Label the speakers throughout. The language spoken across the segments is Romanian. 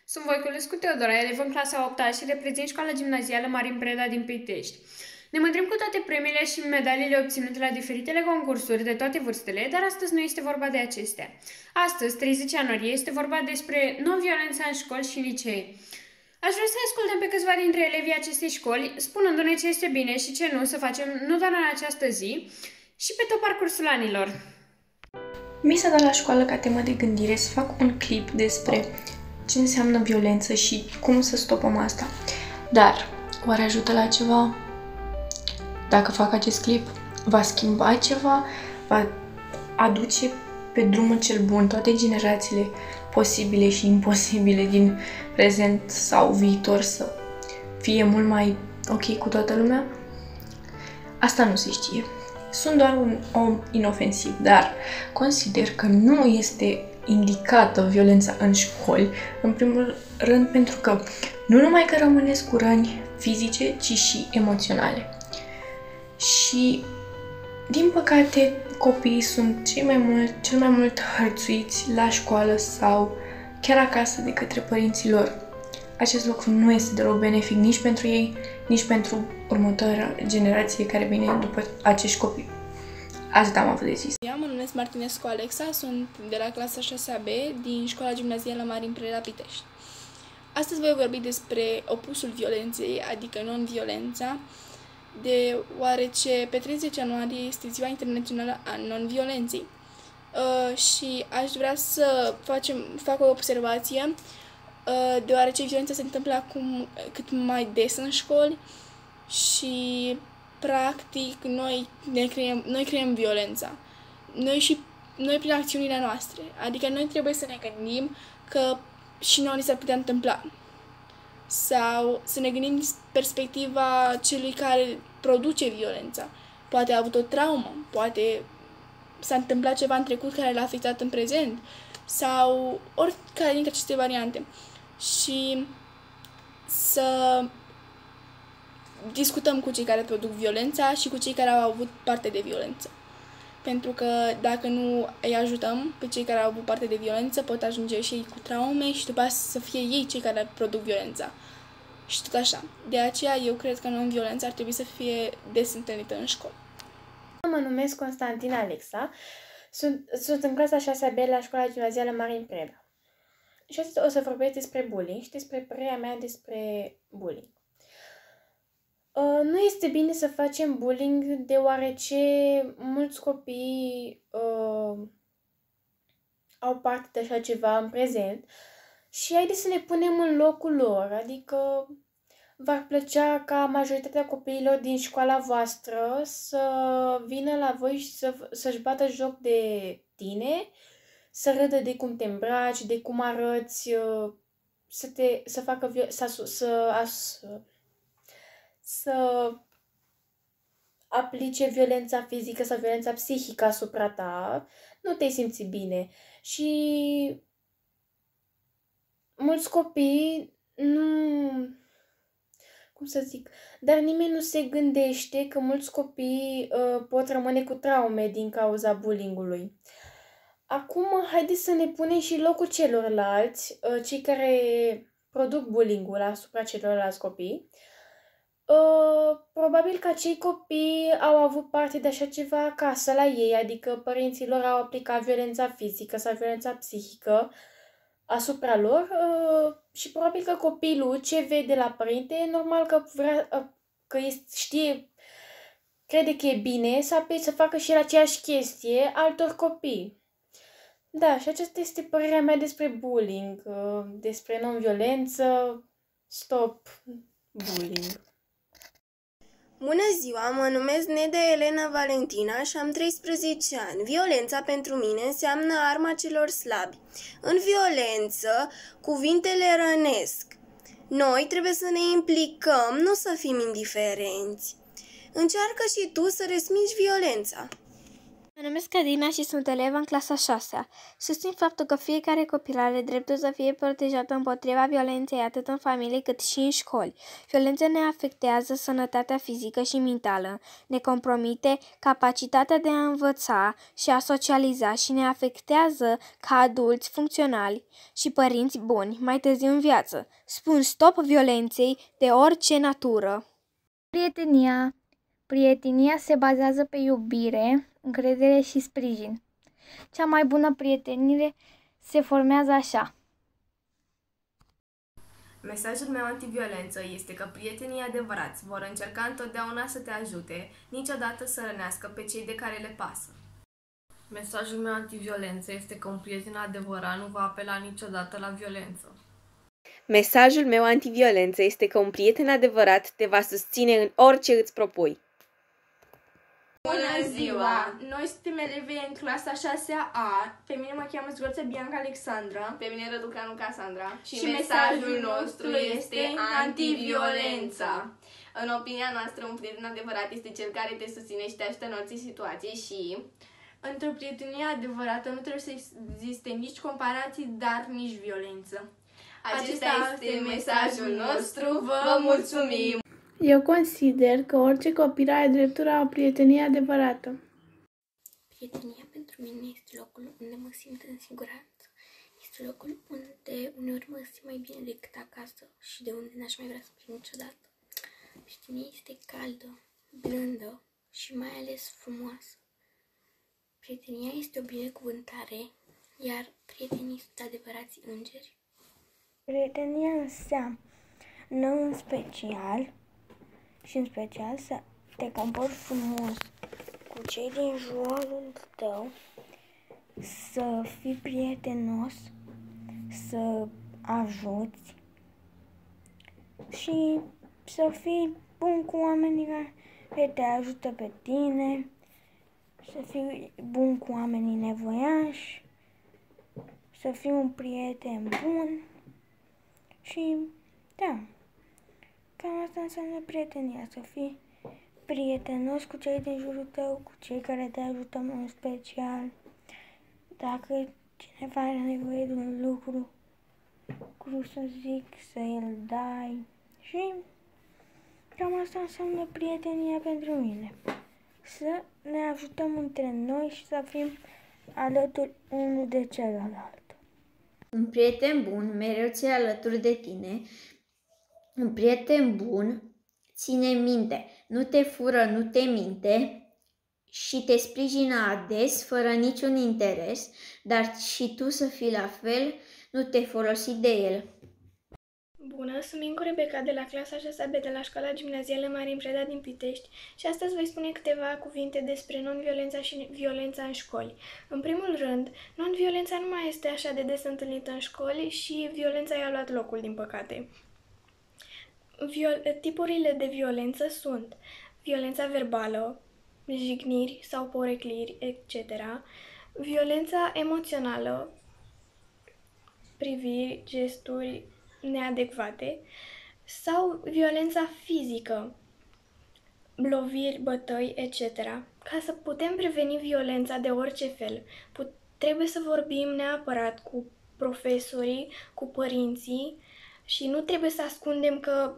Speaker 1: Sunt Voiculescu Teodora, elev în clasa 8-a și reprezint școala gimnazială Marin Preda din Pitești. Ne mândrim cu toate premiile și medaliile obținute la diferitele concursuri de toate vârstele, dar astăzi nu este vorba de acestea. Astăzi, 30 ianuarie, este vorba despre non-violența în școli și licee. Aș vrea să ascultăm pe câțiva dintre elevii acestei școli, spunându-ne ce este bine și ce nu să facem nu doar în această zi, și pe tot parcursul anilor.
Speaker 2: Mi s-a dat la școală ca temă de gândire să fac un clip despre ce înseamnă violență și cum să stopăm asta. Dar, oare ajută la ceva? Dacă fac acest clip, va schimba ceva? Va aduce pe drumul cel bun toate generațiile posibile și imposibile din prezent sau viitor să fie mult mai ok cu toată lumea? Asta nu se știe. Sunt doar un om inofensiv, dar consider că nu este indicată violența în școli, în primul rând pentru că nu numai că rămânesc cu răni fizice, ci și emoționale. Și, din păcate, copiii sunt cel mai mult hărțuiți la școală sau chiar acasă de către părinții lor. Acest lucru nu este deloc benefic nici pentru ei, nici pentru următoarea generație care vine după acești copii. Asta am avut de zis.
Speaker 3: Eu mă numesc Martinescu Alexa, sunt de la clasa 6B din școala gimnazială Marin Preda Pitești. Astăzi voi vorbi despre opusul violenței, adică non-violența, deoarece pe 30 ianuarie este Ziua Internațională a Non-Violenței. Și aș vrea să fac o observație, deoarece violența se întâmplă acum cât mai des în școli și practic noi creăm violența. Noi prin acțiunile noastre. Adică noi trebuie să ne gândim că și noi ni s-ar putea întâmpla. Sau să ne gândim din perspectiva celui care produce violența. Poate a avut o traumă, poate s-a întâmplat ceva în trecut care l-a afectat în prezent, sau oricare dintre aceste variante. Și să discutăm cu cei care produc violența și cu cei care au avut parte de violență. Pentru că dacă nu îi ajutăm pe cei care au avut parte de violență, pot ajunge și ei cu traume și după aceea să fie ei cei care produc violența. Și tot așa. De aceea eu cred că non-violența ar trebui să fie des întâlnită în școală.
Speaker 4: Mă numesc Constantin Alexa, sunt în clasa 6B la școala gimnazială Marin Preda. Și astăzi o să vorbesc despre bullying și despre părerea mea despre bullying. Nu este bine să facem bullying deoarece mulți copii au parte de așa ceva în prezent și haideți să ne punem în locul lor, adică v-ar plăcea ca majoritatea copiilor din școala voastră să vină la voi și să-și bată joc de tine, să râdă de cum te îmbraci, de cum arăți, să aplice violența fizică sau violența psihică asupra ta, nu te simți bine. Și mulți copii dar nimeni nu se gândește că mulți copii pot rămâne cu traume din cauza bullyingului. Acum, haideți să ne punem și locul celorlalți, cei care produc bullying-ul asupra celorlalți copii. Probabil că acei copii au avut parte de așa ceva acasă la ei, adică părinții lor au aplicat violența fizică sau violența psihică asupra lor și probabil că copilul ce vede la părinte, e normal că crede că e bine să facă și el aceeași chestie altor copii. Da, și aceasta este părerea mea despre bullying, despre non-violență, stop bullying.
Speaker 5: Bună ziua, mă numesc Nedea Elena Valentina și am 13 ani. Violența pentru mine înseamnă arma celor slabi. În violență, cuvintele rănesc. Noi trebuie să ne implicăm, nu să fim indiferenți. Încearcă și tu să respingi violența.
Speaker 6: Mă numesc Adina și sunt elevă în clasa 6-a. Susțin faptul că fiecare copil are dreptul să fie protejat împotriva violenței atât în familie cât și în școli. Violența ne afectează sănătatea fizică și mentală, ne compromite capacitatea de a învăța și a socializa și ne afectează ca adulți funcționali și părinți buni mai târziu în viață. Spun stop violenței de orice natură.
Speaker 7: Prietenia se bazează pe iubire, încredere și sprijin. Cea mai bună prietenire se formează așa.
Speaker 8: Mesajul meu antiviolență este că prietenii adevărați vor încerca întotdeauna să te ajute, niciodată să rănească pe cei de care le pasă.
Speaker 9: Mesajul meu antiviolență este că un prieten adevărat nu va apela niciodată la violență.
Speaker 10: Mesajul meu antiviolență este că un prieten adevărat te va susține în orice îți propui.
Speaker 3: Bună ziua! Noi suntem elevi în clasa 6A. Pe mine mă cheamă Zgorță Bianca Alexandra.
Speaker 8: Pe mine Răducanu Casandra.
Speaker 3: Și mesajul nostru este antiviolența.
Speaker 8: În opinia noastră, un prieten adevărat este cel care te susține și te ajută în orice situație și...
Speaker 3: Într-o prietenie adevărată nu trebuie să existe nici comparații, dar nici violență.
Speaker 8: Acesta este mesajul nostru. Vă mulțumim!
Speaker 11: Eu consider că orice copil are dreptul la o prietenie adevărată.
Speaker 6: Prietenia pentru mine este locul unde mă simt în siguranță. Este locul unde uneori mă simt mai bine decât acasă și de unde n-aș mai vrea să plec niciodată. Prietenia este caldă, blândă și mai ales frumoasă. Prietenia este o binecuvântare, iar prietenii sunt adevărați îngeri.
Speaker 12: Prietenia înseamnă în special să te comporți frumos cu cei din jurul tău, să fii prietenos, să ajuți și să fii bun cu oamenii care te ajută pe tine, să fii bun cu oamenii nevoiași, să fii un prieten bun și da. Cam asta înseamnă prietenia, să fii prietenos cu cei din jurul tău, cu cei care te ajută în special. Dacă cineva are nevoie de un lucru, să zic, să îl dai. Și cam asta înseamnă prietenia pentru mine. Să ne ajutăm între noi și să fim alături unul de celălalt.
Speaker 13: Un prieten bun mereu ți-e alături de tine. Un prieten bun ține minte, nu te fură, nu te minte și te sprijină ades, fără niciun interes, dar și tu să fii la fel, nu te folosi de el.
Speaker 14: Bună, sunt Mincu Rebecca de la clasa 6B de la Școala Gimnazială Marin Preda din Pitești și astăzi voi spune câteva cuvinte despre non-violența și violența în școli. În primul rând, non-violența nu mai este așa de des întâlnită în școli și violența i-a luat locul, din păcate. Tipurile de violență sunt violența verbală, jigniri sau porecliri, etc. Violența emoțională, priviri, gesturi neadecvate sau violența fizică, loviri, bătăi, etc. Ca să putem preveni violența de orice fel, trebuie să vorbim neapărat cu profesorii, cu părinții și nu trebuie să ascundem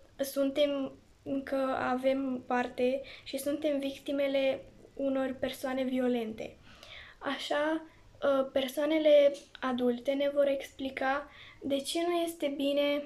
Speaker 14: că avem parte și suntem victimele unor persoane violente. Așa, persoanele adulte ne vor explica de ce nu este bine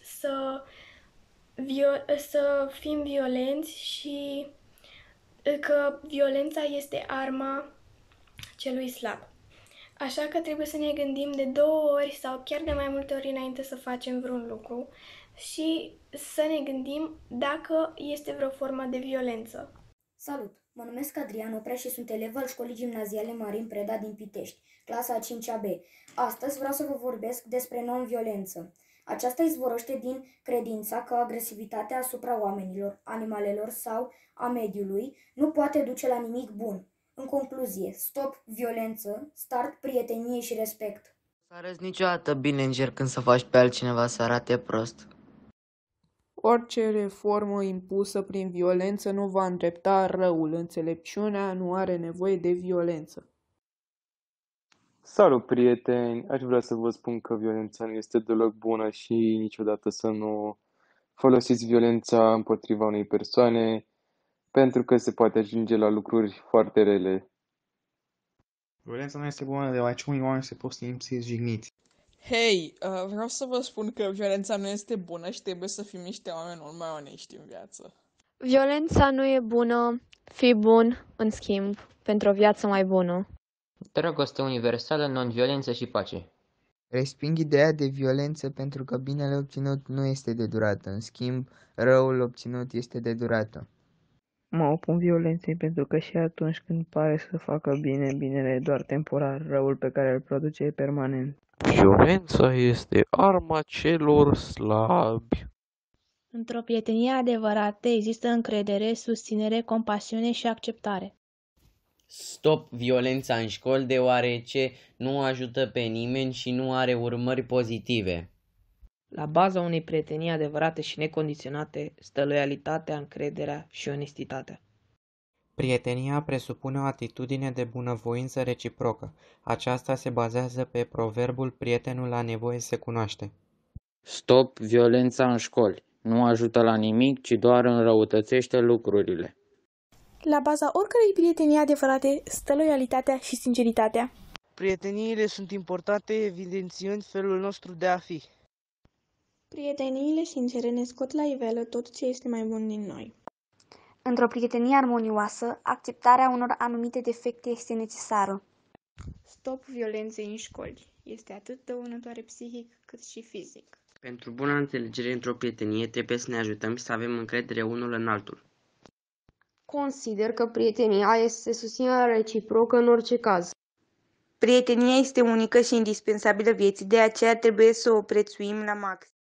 Speaker 14: să fim violenți și că violența este arma celui slab. Așa că trebuie să ne gândim de 2 ori sau chiar de mai multe ori înainte să facem vreun lucru și să ne gândim dacă este vreo formă de violență.
Speaker 15: Salut! Mă numesc Adrian Oprea și sunt elev al Școlii Gimnaziale Marin Preda din Pitești, clasa a 5-a B. Astăzi vreau să vă vorbesc despre non-violență. Aceasta izvorăște din credința că agresivitatea asupra oamenilor, animalelor sau a mediului nu poate duce la nimic bun. În concluzie, stop violență, start prietenie și respect.
Speaker 16: Să arăți niciodată bine încercând să faci pe altcineva să arate prost. Orice reformă impusă prin violență nu va îndrepta răul. Înțelepciunea nu are nevoie de violență.
Speaker 17: Salut, prieteni! Aș vrea să vă spun că violența nu este deloc bună și niciodată să nu folosiți violența împotriva unei persoane, pentru că se poate ajunge la lucruri foarte rele.
Speaker 18: Violența nu este bună deoarece unii oameni se pot simți jigniți.
Speaker 19: Hei, vreau să vă spun că violența nu este bună și trebuie să fim niște oameni mult mai onești în viață.
Speaker 20: Violența nu e bună, fii bun, în schimb, pentru o viață mai bună.
Speaker 21: Dragoste universală, non-violență și pace.
Speaker 22: Resping ideea de violență pentru că binele obținut nu este de durată, în schimb, răul obținut este de durată.
Speaker 23: Mă opun violenței pentru că și atunci când pare să facă bine, binele e doar temporar, răul pe care îl produce e permanent.
Speaker 24: Violența este arma celor slabi.
Speaker 25: Într-o prietenie adevărată există încredere, susținere, compasiune și acceptare.
Speaker 26: Stop violența în școli deoarece nu ajută pe nimeni și nu are urmări pozitive.
Speaker 27: La baza unei prietenii adevărate și necondiționate stă loialitatea, încrederea și onestitatea.
Speaker 28: Prietenia presupune o atitudine de bunăvoință reciprocă. Aceasta se bazează pe proverbul prietenul la nevoie se cunoaște.
Speaker 29: Stop violența în școli. Nu ajută la nimic, ci doar înrăutățește lucrurile.
Speaker 3: La baza oricărei prietenii adevărate stă loialitatea și sinceritatea.
Speaker 27: Prieteniile sunt importante evidențiând felul nostru de a fi.
Speaker 3: Prieteniile sincere ne scot la iveală tot ce este mai bun din noi.
Speaker 30: Într-o prietenie armonioasă, acceptarea unor anumite defecte este necesară.
Speaker 2: Stop violenței în școli. Este atât dăunătoare psihic cât și fizic.
Speaker 31: Pentru bună înțelegere într-o prietenie trebuie să ne ajutăm și să avem încredere unul în altul.
Speaker 32: Consider că prietenia este susținerea reciprocă în orice caz.
Speaker 33: Prietenia este unică și indispensabilă vieții, de aceea trebuie să o prețuim la maxim.